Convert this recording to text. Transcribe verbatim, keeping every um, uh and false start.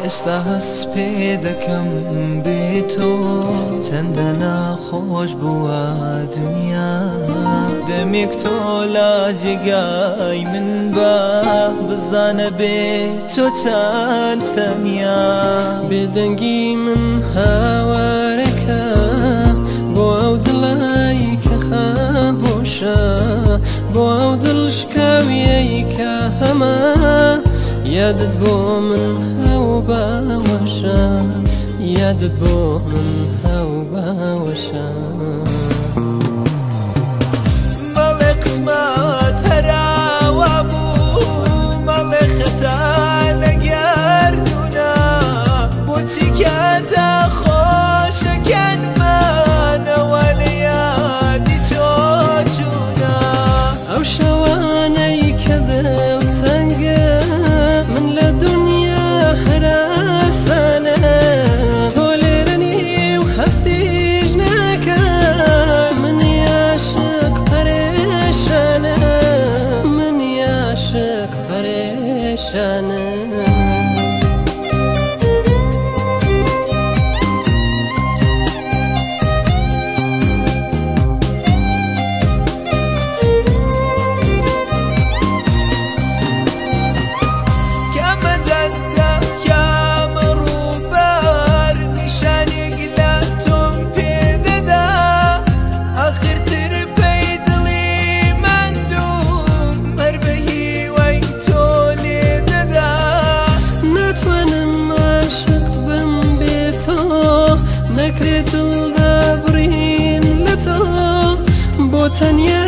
ئێستا هەست پێ دەکەم بێ تۆ چەندە ناخۆش بووە دنیا دەمێک تۆ لا جێگای من بە بزانە بێ تۆ چەند تەنیا بێدەنگی من هاوارەکە بۆ ئەو دڵایی کە خامۆشە بۆ ئەو دڵشکاویەی کە هەمە یادت بۆ من هەو باوەشە یادت بۆ من هەو باوەشە مەڵێ قسمەت هەراوە بوو مەڵێ خەتا لە گەردوونە بۆچی کاتە خۆشەکەنمانەوە لە یادی تۆ چوونە ئەو شەوانەی کە دڵتەنگە من لە دنیا هەراسانە تۆ لێرە نیو هەستیش ناکەم من یاشق پەرێشانە من یاشق پەرێشانە نەکرێت دڵدا بڕین لە تۆ بۆ تەنیا